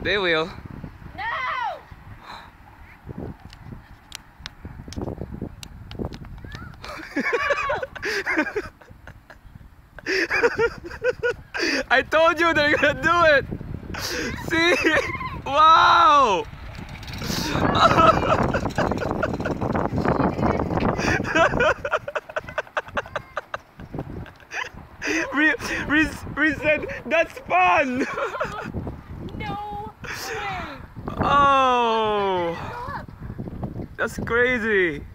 They will. No! I told you they're gonna do it! See? Wow! Reset, that's fun! No way! Oh! That's crazy!